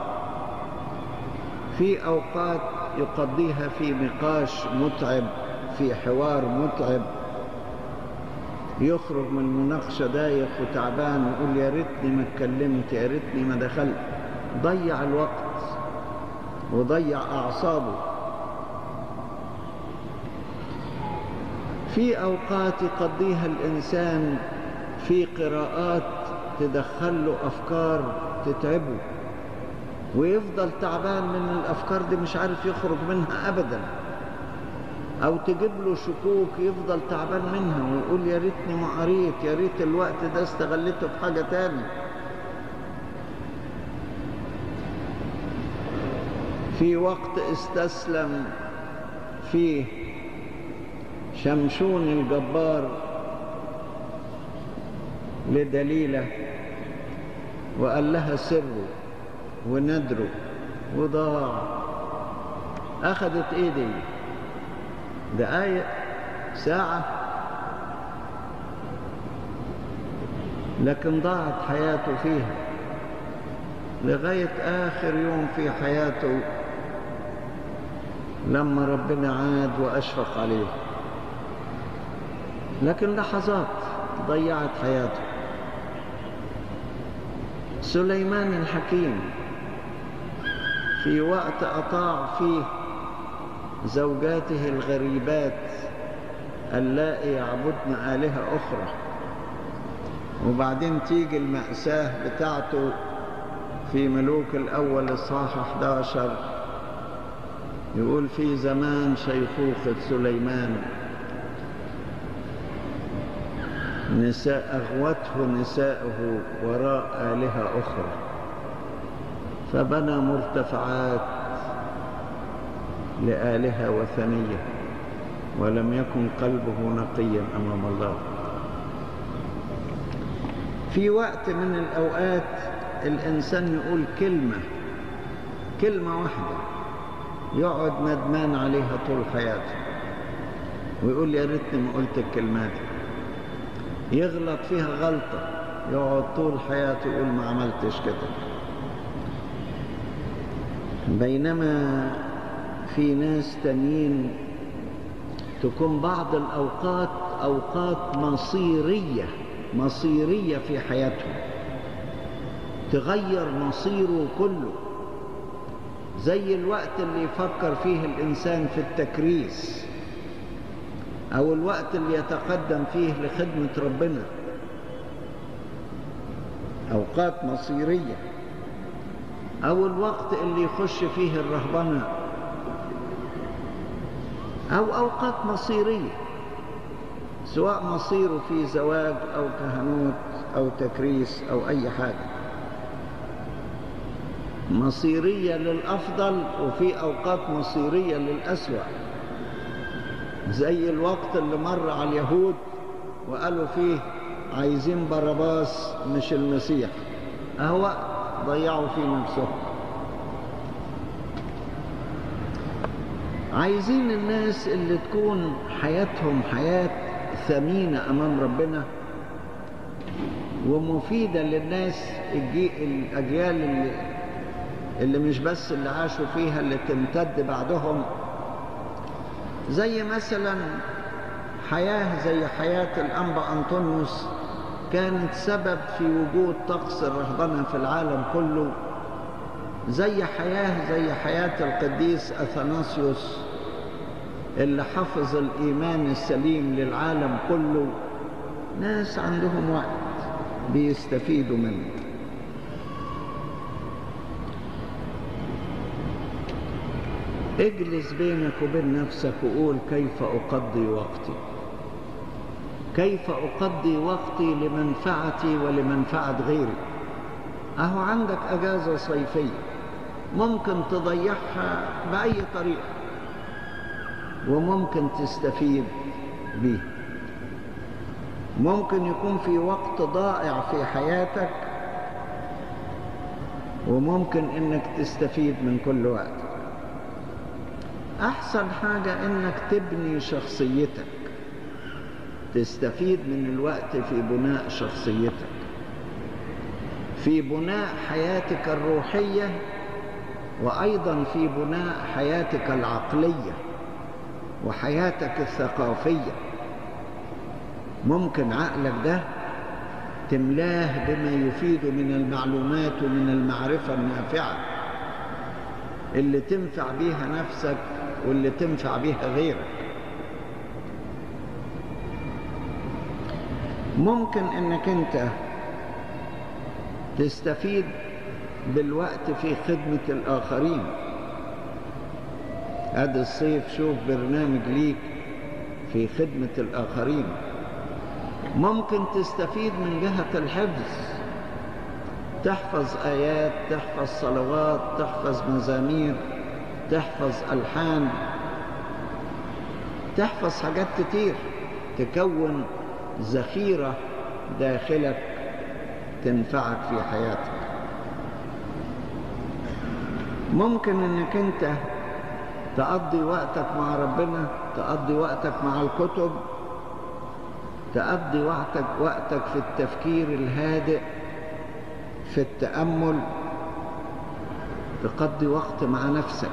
في أوقات يقضيها في نقاش متعب، في حوار متعب، يخرج من المناقشة دايخ وتعبان ويقول يا ريتني ما اتكلمت، يا ريتني ما دخلت. ضيع الوقت وضيع أعصابه. في أوقات يقضيها الإنسان في قراءات تدخله أفكار تتعبه، ويفضل تعبان من الأفكار دي، مش عارف يخرج منها أبدا. أو تجيب له شكوك يفضل تعبان منها ويقول يا ريتني ما قريت، يا ريت الوقت ده استغلته في حاجة تاني. في وقت استسلم فيه شمشون الجبار لدليلة وقال لها سره وندره وضاع. أخذت إيه دي؟ دقايق، ساعة، لكن ضاعت حياته فيها لغاية آخر يوم في حياته لما ربنا عاد وأشفق عليه. لكن لحظات ضيعت حياته. سليمان الحكيم في وقت أطاع فيه زوجاته الغريبات اللائي يعبدن آلهة أخرى، وبعدين تيجي المأساة بتاعته في ملوك الأول إصحاح 11 يقول في زمان شيخوخة سليمان أغوته نساءه وراء آلهة أخرى فبنى مرتفعات لآلهة وثنية ولم يكن قلبه نقيا أمام الله. في وقت من الأوقات الإنسان يقول كلمة واحدة يقعد ندمان عليها طول حياته ويقول يا ريتني ما قلت الكلمات دي. يغلط فيها غلطة يقعد طول حياته يقول ما عملتش كده. بينما في ناس تانيين تكون بعض الأوقات أوقات مصيرية في حياتهم تغير مصيره كله، زي الوقت اللي يفكر فيه الإنسان في التكريس، أو الوقت اللي يتقدم فيه لخدمة ربنا، أوقات مصيرية، أو الوقت اللي يخش فيه الرهبنة، أو أوقات مصيرية سواء مصيره في زواج أو كهنوت أو تكريس أو أي حاجة، مصيرية للأفضل وفي أوقات مصيرية للأسوأ، زي الوقت اللي مر على اليهود وقالوا فيه عايزين باراباس مش المسيح، أهو ضيعوا فيه نفسهم. عايزين الناس اللي تكون حياتهم حياة ثمينة أمام ربنا ومفيدة للناس، الأجيال اللي مش بس اللي عاشوا فيها، اللي تمتد بعدهم، زي مثلا حياة زي حياة الأنبا أنطونيوس كانت سبب في وجود طقس الرهبنة في العالم كله، زي حياة القديس أثناسيوس اللي حفظ الإيمان السليم للعالم كله. ناس عندهم وقت بيستفيدوا منه. اجلس بينك وبين نفسك وقول كيف أقضي وقتي، كيف أقضي وقتي لمنفعتي ولمنفعة غيري. أهو عندك أجازة صيفية ممكن تضيعها بأي طريقة وممكن تستفيد بيه. ممكن يكون في وقت ضائع في حياتك وممكن إنك تستفيد من كل وقت. أحسن حاجة إنك تبني شخصيتك، تستفيد من الوقت في بناء شخصيتك، في بناء حياتك الروحية، وأيضا في بناء حياتك العقلية وحياتك الثقافية. ممكن عقلك ده تملاه بما يفيد من المعلومات ومن المعرفة النافعة اللي تنفع بيها نفسك واللي تنفع بيها غيرك. ممكن انك انت تستفيد بالوقت في خدمة الآخرين، ادي الصيف، شوف برنامج ليك في خدمة الآخرين. ممكن تستفيد من جهة الحفظ، تحفظ آيات، تحفظ صلوات، تحفظ مزامير، تحفظ ألحان، تحفظ حاجات كتير، تكون ذخيرة داخلك تنفعك في حياتك. ممكن انك انت تقضي وقتك مع ربنا، تقضي وقتك مع الكتب، تقضي وقتك في التفكير الهادئ، في التأمل، تقضي وقت مع نفسك.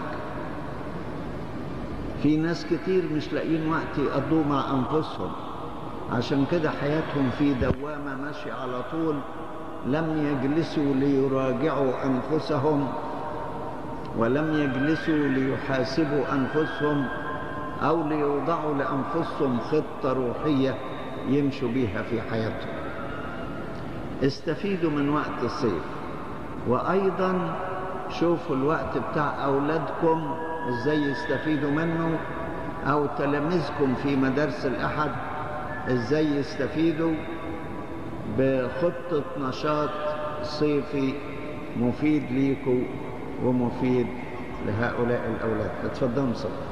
في ناس كتير مش لاقيين وقت يقضوه مع أنفسهم، عشان كده حياتهم في دوامة ماشية على طول، لم يجلسوا ليراجعوا أنفسهم، ولم يجلسوا ليحاسبوا أنفسهم، أو ليوضعوا لأنفسهم خطة روحية يمشوا بيها في حياتهم. استفيدوا من وقت الصيف، وأيضا شوفوا الوقت بتاع أولادكم إزاي يستفيدوا منه، أو تلاميذكم في مدارس الأحد إزاي يستفيدوا بخطة نشاط صيفي مفيد ليكم ومفيد لهؤلاء الأولاد. اتفضلوا صلوا.